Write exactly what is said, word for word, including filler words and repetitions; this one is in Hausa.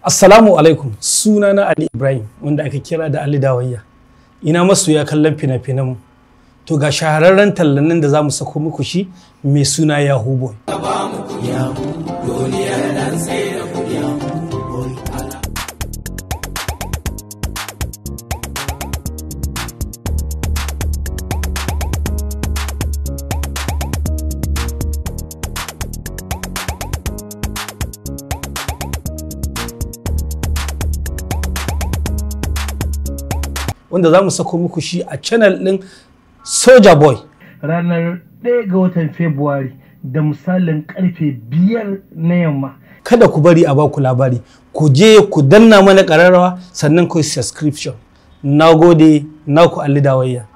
Assalamu alaikum, sunana Ali Ibrahim wanda aka kira da Ali Dawayya. Ina masoya kallon fina-finan mu. To ga shahararren tallanin da zamu sako muku shi mai suna Yahoo Boy. Wanda za mu sako muku shi a channel ɗin Soja Boy. Ranar ɗaya ga watan Fabrairu da misalin karfe biyar na yamma. Kada ku bari a baku labari, ku je ku danna mana ƙararrawa sannan ku subscription. Nagode, naku Ali Dawayya.